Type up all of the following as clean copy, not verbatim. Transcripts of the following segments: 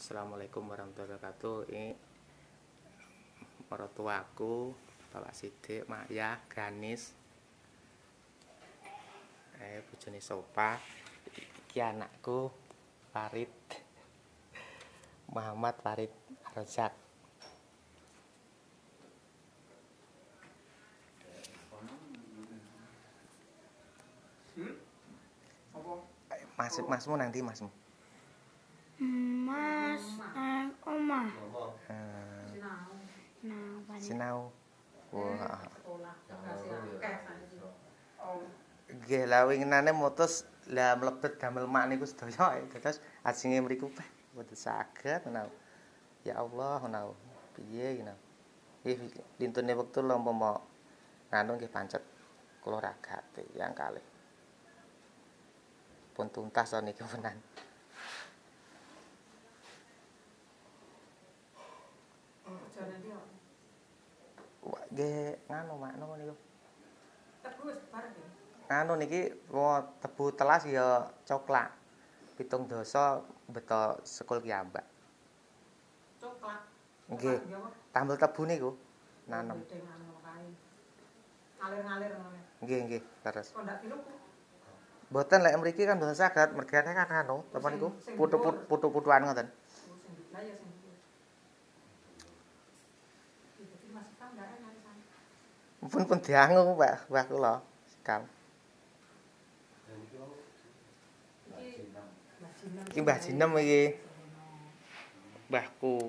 Assalamualaikum warahmatullahi wabarakatuh. Ini mertuaku, Bapak Sidik, Maya, Ganis, bojone Sopa. Iki anakku, Farid, Muhammad Farid Rozak. Masmu nanti masmu. Mas, omah. Sinau. Wah. Nggih, lha winginane mutus lah mlebet damel mak niku sedaya. Terus ajenge mriku mboten saged menawa. Ya Allah menawa. Piye menawa. Nggih lintune wektu lho umpama nganu nggih pancet kula ragate yang kalih. Pun tuntas to niki menan. Wah, nggih nganu makno niku. Tebu wis bareng nggih. Nganu niki tebu telas ya coklat. 7 dasa beto sekul kiambak. Coklat. Nggih. Tambel tebu niku nanem. Ngalir-ngalir ngono. Nggih, terus. Kok ndak tiluku? Mboten lek mriki kan mboten saged, mergane kan anu, apa niku? Putu-putuan ngoten. Lah ya sing pun diangu Mbah kula sekam. Iki Mbah Jinem iki. Mbahku.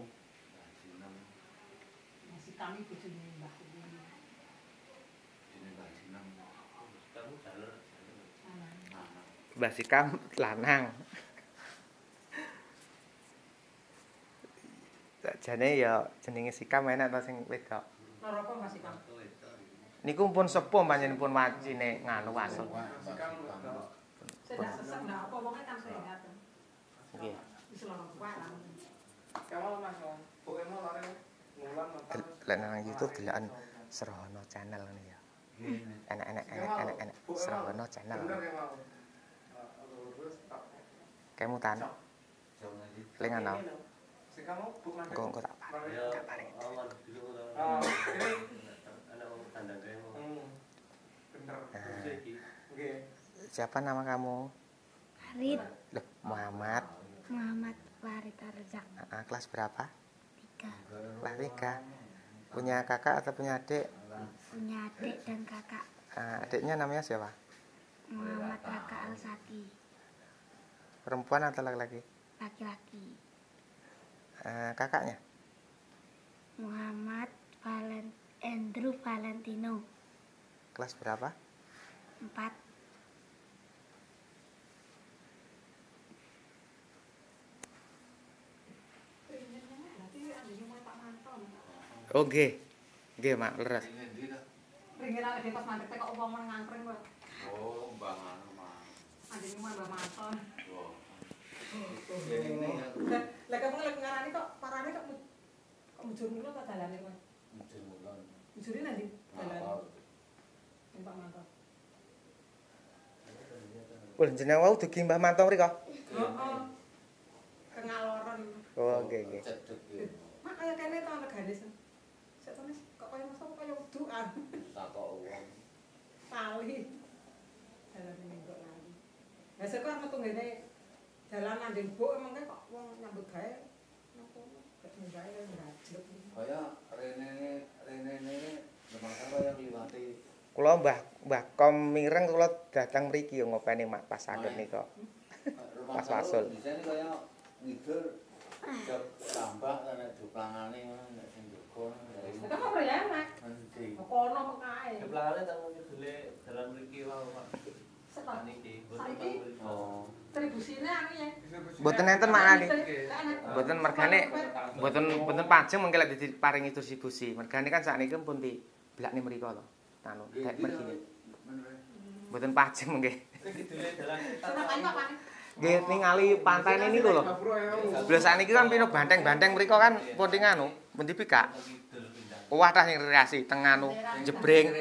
Masih kami bojone mbahku. Mbah Sikam lanang. Jane ya jenenge Sikam enak ta sing wedok. Loro apa Mbah Sikam? Niku pun sepuh panjenengan pun wacine nganu wasul. Sedak sesek ndak apa wonge kan sehat. Nggih. Wis loro kuwi lan. Kamu Mas, pokoke lare ngulang apa? Nang YouTube delokan Srohono channel ngene ya. Enak Srohono channel. Kemutan. Lengan tau. Engko tak paring. Siapa nama kamu? Farid. Loh, Muhammad Farid Rozak. Kelas berapa? 3. Kelas 3. Punya kakak atau punya adik? Punya adik dan kakak. Adiknya namanya siapa? Muhammad Raka Al-Saki. Perempuan atau laki-laki? Laki-laki. Kakaknya? Muhammad Andrew Valentino. Kelas berapa? 4. Oh nggih. Nggih, Mak, leres. Ringin ana di pas mandek kok upama ngangkring kok. Oh, Mbah anu, Mas. Anjing Mbah Maton. Oh. Lah kamu lek ngarani kok parane kok mujur mulo ta dalane kok. Mujur mulo. Mujure nanti dalane. Mbah Maton. Wah, jeneng wau dugi Mbah Manto mriko? Heeh. Kengaloron. Oh, nggih. Mak kaya kene to negane. Setene kok kaya masa kaya wedukan. Takok wong. Tali. Dalane minggu lali. Lah sekar metu ngene dalanan ndek mbok emang kok wong nyambut gawe napa gak gawe ngajlek. Kaya rene lemah kaya ngliwati. Kula Mbah Kom mireng kula datang mriki ngopeni mak pas saged nika. Pas wasul. Disene kaya ngidur jog tambah ana duplangane ngono nek sing njogo. Itu kok ora enak. Endi? Kono mekae. Duplangane tak ngidule dalan mriki wae Pak. Sepak Niki. saiki Oh. tribusine anu ya. Mboten enten maknane. Mboten mergane mboten pajeng mengke lek diparingi distribusi. Mergane kan sakniki pun dibelakne mriku to. Anu, kayak mriki. Mboten pajeng mengke. Nggih ningali pantene niku lho. Lha sakniki kan pino banteng-banteng mriku kan pun anu, pun dipikak. Wadah sing rekreasi teng anu jebring.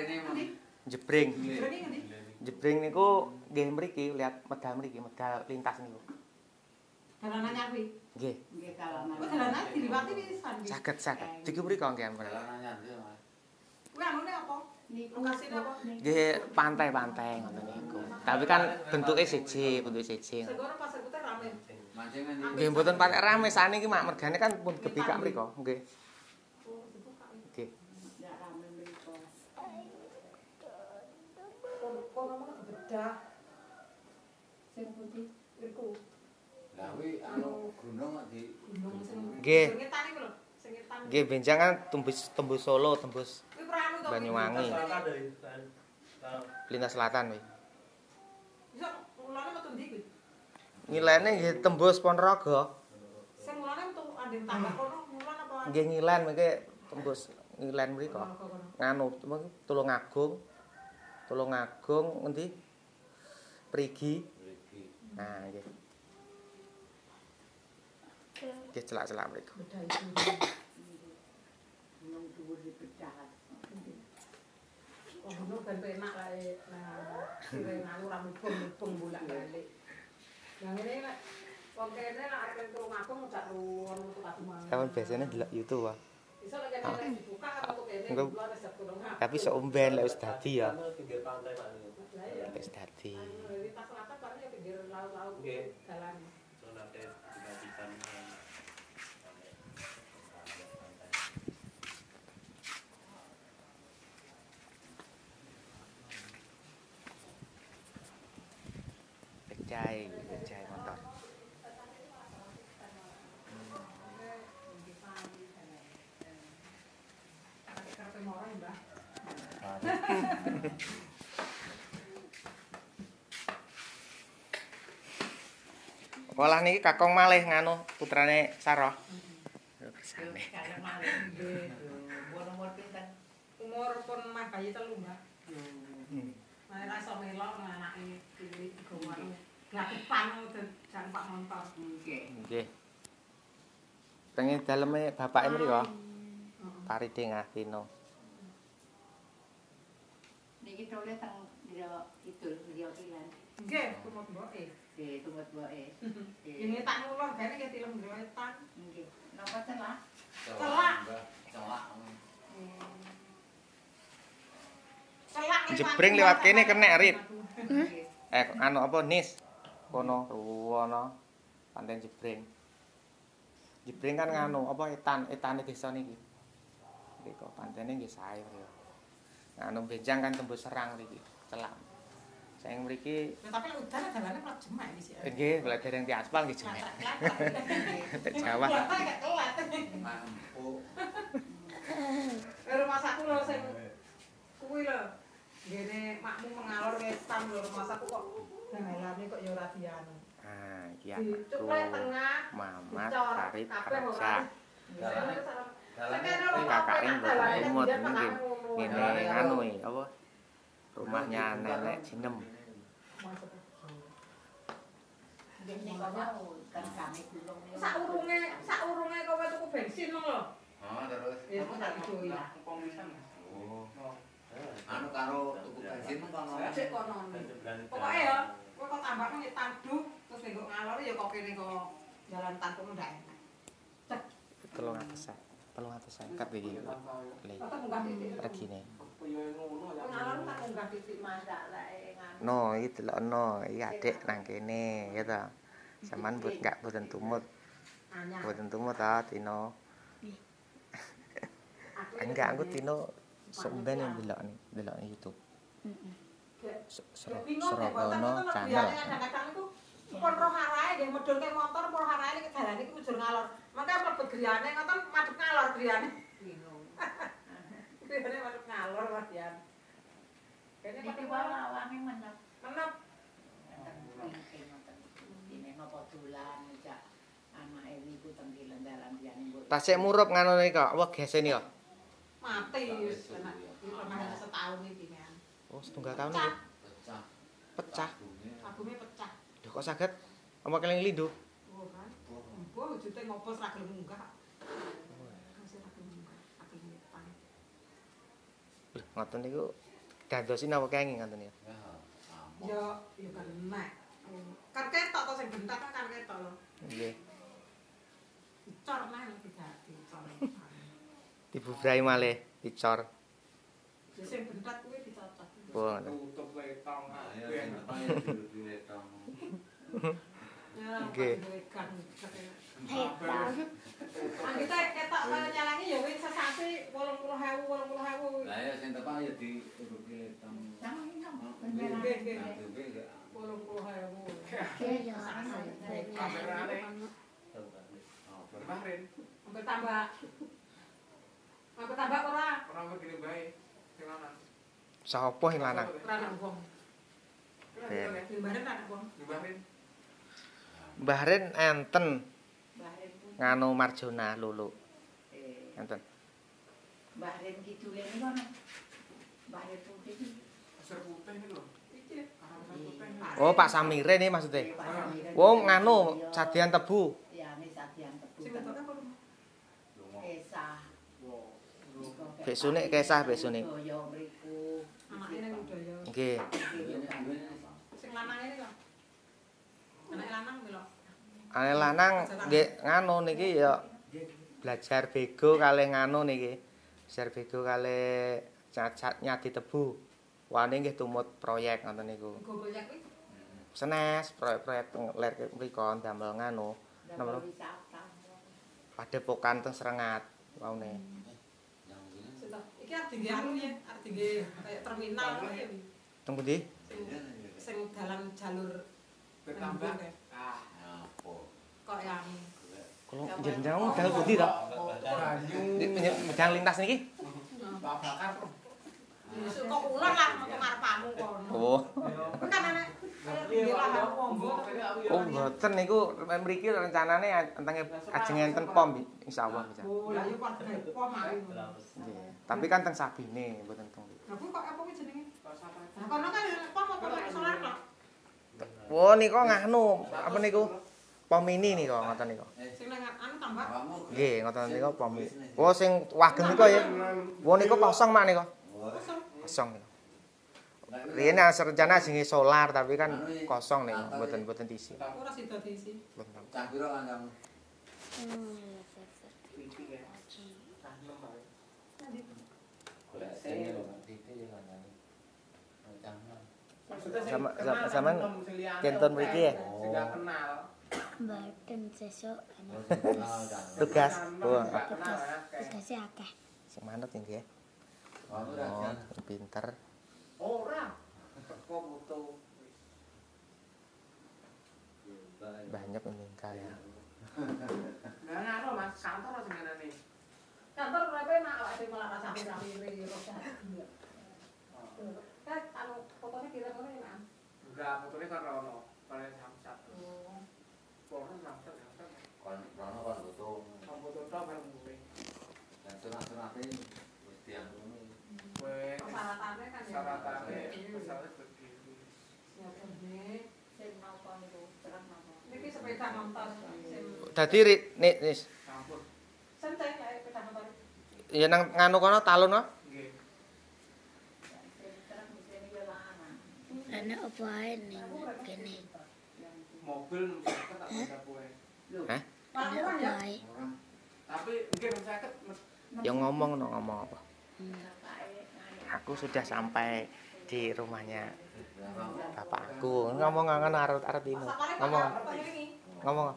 Jebring niku nggih mriki lihat medal mriki, medal lintas niku. Dalanan Nyarwi. Nggih. Nggih dalanan. Oh, dalanan diliwati pisan nggih. Saged. Iki mriko nggih ampun. Jalanannya ndi, Mas? Kuwi anune apa? Niku Lokasine apa? Nggih pantai-pantai ngoten niku. Tapi kan bentuke siji. Sing kono pasar putih rame. Mancingan ndi? Nggih mboten patek rame sane iki mak mergane kan pun kebikak mriko. Nggih. Oh, dibuka. Nggih. ndak rame mriko. Kono mau bedah. Sing putih Iku Lah kuwi anu gunung kok di gunung sing Nggih. ngetan iku lho, sing ngetan. Nggih benjang kan tembus Solo, tembus Kuwi pranu to. Banyuwangi. Lintas Selatan kuwi. Bisa mulane metu ndi kuwi? Ngilene nggih tembus Ponorogo. Sing mulane metu andeng tambah kono mulan apa? Nggih ngilen mengke tembus ngilen mriko. Nganu Tulungagung ngendi? Prigi. Mriki. Nah, nggih. Nggih celak-celak mriko. Bedah itu. gunung dhuwur dipecah. Oh, gunung ben penak lae. Nah, sire nganu ra mubeng bolak-balik. Yang ini lek wong kene lek arep tulung aku ngejak ruwon metu Kadumangan. Kapan biasanya delok YouTube wae. Iso lek kene dibuka kan metu kene Enggak. dua resep tulung aku. Tapi sok umben lek wis dadi ya. Pinggir pantai Pak niku. Lah ya. Wis dadi. Lintas selatan paling ya pinggir laut-laut Nggih. dalan. So nate dibagikan Becai motor. Karepe moro ya, Mbah. Olah niki kakong malih nganu putrane Saroh. Kersane. Kalem malih nggih. Umur pinten? Umur pun mah bayi telu, Mbak. Nah, ra iso melok anake cilik gowan. Gatepan jan Pak Montor. Nggih. Nggih. Pengen daleme bapake mriko. Paride Ngastina. Niki tole teng Dira Kidul, Dira Kilan. Nggih, kumut mboke. Nggih, tumut mboke. Ini tak ngulon gane nggih tilem grewetan. Nggih. Napa celah? Celak. Celak. Celak Jebring lewat kene kenek, Rit. Nggih. Anu apa Nis? Kono ruwono Pantai Jebring. Jebring kan nganu apa etane desa niki. Mriko pantene nggih sae mriko. Nganu benjang kan tembus Serang mriki, celak. Saing mriki Ya, tapi lek udan dalane plat jemek iki sih. nggih golek dereng di aspal nggih jemek. Tek Jawa. Mampu. Rumah saku lho sing kuwi lho. Ngene makmu mengalor wetan lho rumah saku kok damelane kok ya ora dianu. Ah, iki Dicuplek aku. tengah. Mamat dicor, Farid kabeh kok. Arsa. Ini Kakaknya mboten umut mungkin. Ngene nganu iki apa? Rumahnya nenek Jinem. Nggih ning kono kan kami gunung niku. Saurunge kowe tuku bensin lho. Oh, terus. Ya tak doi. Oh. Anu karo tuku bensin kono. Cek kono. Pokoke ya, kowe kok tambah ngetan duh terus nek ngalor ya kok kene kok jalan tanpa ndak enak. Cek. 350 iki. Le. Tetep munggah titik. Regine. Ngalor tak munggah titik Masak lae nganu. No, iki delokno, iki adik nang kene, ya ta. Saman boten tumut. anyar. Boten tumut ta Tino. Enggak, aku Tino semben yang delok YouTube. Seragono channel. Kadang-kadang iku pun roh arahe nggih medhulke motor pun arahe iki dalane iki mujur ngalor. Mangke mlebet griyane ngoten madhep ngalor griyane. Bingung. Griyane madhep ngalor Mas Yan. Kene Niki pati wae wae awange menep. menep. Ini nopo dolan ngejak anake niku teng Kilen dalan liyane mbok. Tasik murup ngono iki kok, wegesen ya. Mati wis kena pernah setahun iki kan. Oh, setunggal tahun iki. Pecah. Pecah. Abume pecah. Lho kok saged? Apa keling lindu? Oh kan. Mbok wujute ngopo ora gelem munggah. Masih ora gelem munggah. Saking ngetan. Lho, ngoten niku dadosin apa kenging ngoten ya. Ya. Yo, yo kena. Kan ketok to sing bentak kan ketok lho. Nggih. Dicor mah tidak dicor. Dibubrai malih, dicor. Sing bentat kuwi dicocok. Oh. Tutup letong. Ya sing tekan ya diletong. Ya, Nggih. kan. Hetan. Anggite ketok kaya nyalangi ya kuwi sesasi 80.000. Lah ya sing tekan ya diuruki letong. Nggih, nggih. Nah, duwe enggak. 80.000. Iya ya. Kamerane. Oh, Kemarin Sampai tambah. Sampai tambah ora? orang begini baik. Gimana? Sapa sing lanang? Ora nang wong. Ben. Dimbarin anak wong. Kemarin Mbah Rin enten Mbah Rin pun nganu Marjona Lulu. Enten. Mbah Rin kidule niku ana. Mbah Rin putih iki. pasir putih ini loh. Iki. Karang pasir putih ini. Oh, Pak Samire nih maksudnya. Wong nganu Sadian Tebu. Ya nih Sadian Tebu. Sing wedok apa? Esah. Besune kesah besune. Budaya mriku. Anake ning budaya. Nggih. Sing lanang ini lho. Anak lanang lho. Ane lanang nggih nganu niki ya belajar bego kalih nganu niki. Belajar bego kalih nyadi tebu. Wane nggih tumut proyek ngoten niku. Go proyek kuwi. Senes proyek-proyek ler mriko damel nganu. Nomor Wisata. padepokan teng Srengat waune. Situ. Iki arep dingge anu ya, arep dingge kayak terminal ya. Teng pundi? Sing dalam jalur Bertambah. Ah, apa? kok yang Kalau jenjang dal pundi to? banyu. Medang lintas niki? Tak bakar. Besok kok ulang lah metu ngarepamu kono. Oh. Kuwi kan anak dingge lah monggo. Oh, mboten niku mriki rencanane entenge ajeng enten pom insyaallah. Oh, lah yo padha pom mari. Nggih. Tapi kan teng Sabine mboten teng. Lah kuwi kok apa kuwi jenenge? Nah, kono kan pom apa pakai solar kok? Wo niku nganu apa niku? Pom mini niku ngoten niku. Sing nang anu tambah. Nggih, ngoten niku pom. Oh, sing wageng niku ya. Wo niku kosong mak niku. Kosong niku. Riyen rencana jenenge solar tapi kan kosong niku, mboten diisi. Ora sida diisi. Mboten. Cah piro kan kamu? Golek sing lho, titik ya kan. Rencana. Sampean kenton mriki ya? Sudah kenal. Mboten sesuk Tugas. Oh, tugasnya akeh. sing manut nggih. Kamu Oh, rajan. pinter. Ora. Kok foto. Banyak meninggal ya. Nah, ngono Mas, kantor sing ngene iki. Kantor berapa nak awak dhewe malah rasa rapi-rapi rosa. Kan anu fotonya kirim ngono ya, Mas. Enggak, fotone kan rono. Kalian samsat. Oh. Foto samsat. Kon rono kon foto. Foto tok bareng mulai. Dan sunat-sunate wis diangkuni. Wes. Persyaratannya kan ya. Syaratane misalnya begini. Ya bener. Sing napa niku terang napa. Niki sepeda motor. Dadi nek Campur. Senceng ya sepeda motor. ya nang nganu kono talun kok. Nggih. Sing terang mesti yo lanang. Ana apa ae ning kene? Mobil mesti tak bisa kowe. Hah? Malah Ana murah apa ya. ae? Tapi mungkin 50 Ya ngomong no ngomong apa. Bapake ngene. Aku sudah sampai di rumahnya bapakku. Ngomong ngangen arep ini. Ngomong. Ngomong.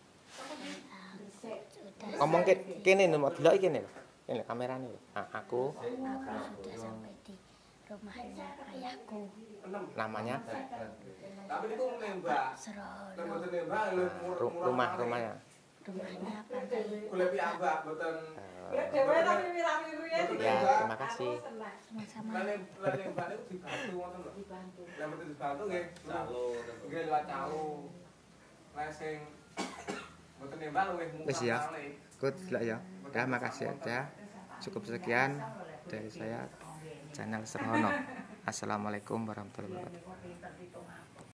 Ngomong kene mau delok iki kene. Ini kamerane lho. Nah, aku Aku sudah sampai di rumahnya ayahku. namanya tapi itu nembak. Serono. Mboten nembak lho rumahnya. Rumahnya pantai. Golek piambak mboten. Ya dhewe tapi mira-miru ya. Ya, terima kasih. Sama-sama. Lah nembak itu dibantu ngoten lho. Dibantu. Lah mboten dibantu nggih. Nggih lewat calo. Lah sing mboten nembak luwih murah. Wis ya. Good lah ya. Ya makasih aja. Cukup sekian dari saya. Channel Serhono. Assalamualaikum warahmatullahi wabarakatuh.